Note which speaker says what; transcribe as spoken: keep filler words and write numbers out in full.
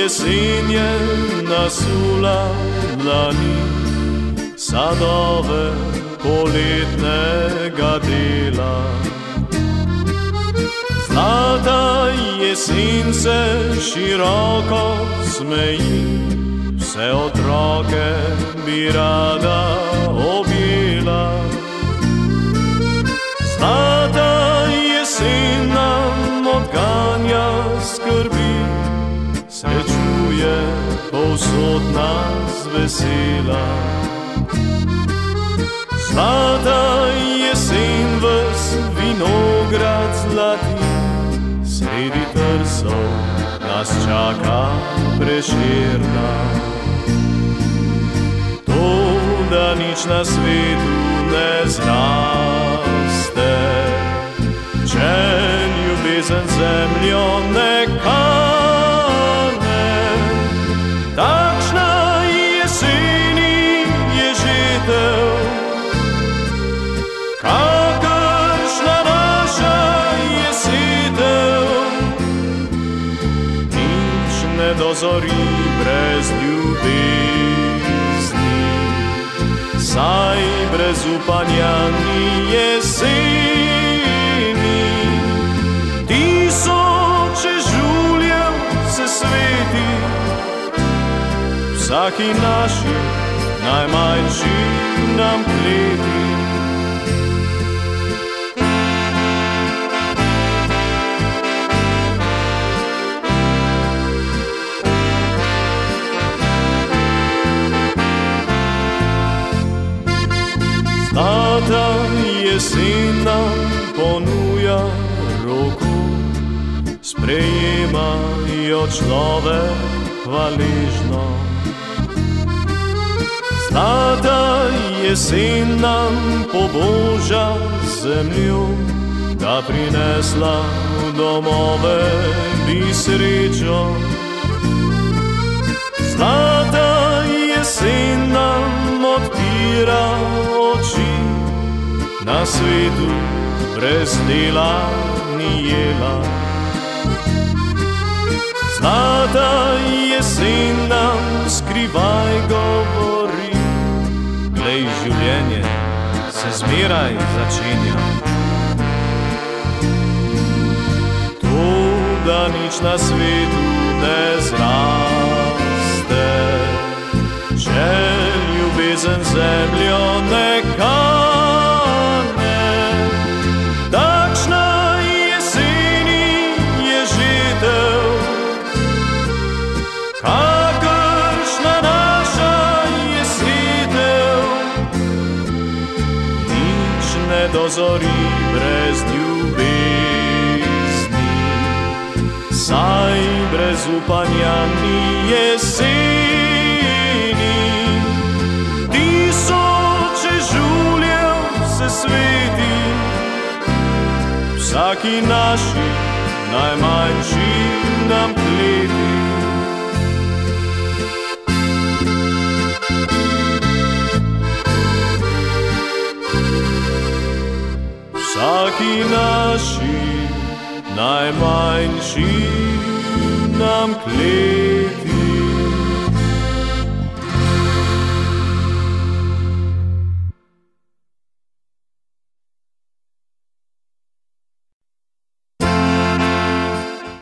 Speaker 1: jesen je nasula dlani, sadove poletnega dela. Zlata jesen se široko smeji, vse otroke bi rada objela. Zlata jesen nam odganja skrbi, srečuje povsod nas vesela. Zlata jesen ves vinograd zlati, sredi trsov nas čaka Prešerna. To, da nič na svetu ne zraste, če ljubezen zemljo ne kane. Takšna jeseni je žetev, kakršna naša jesetev. Nič ne dozori brez ljubezni, saj brez upanja ni jeseni. Tisoče žuljev se sveti, vsaki naši najmanjši nam kleti. Zlata jesen nam ponuja roko, sprejema jo človek hvaležno. Zlata jesen nam poboža zemljo, da prinesla v domove bi srečo. Zlata jesen nam odpira oči, na svetu brez dela ni jela. Zlata jesen nam skrivaj govori, glej, življenje se zmeraj začenja. To, da nič na svetu ne zraste, če ljubezen zemljo ne kane. Takšna jeseni je žetev, kakršna naša jesetev. Nič ne dozori brez ljubezni, saj brez upanja ni jeseni. Tisoče žuljev se sveti, vsaki naši najmanjši nam kleti. Vsaki naši najmanjši nam kleti.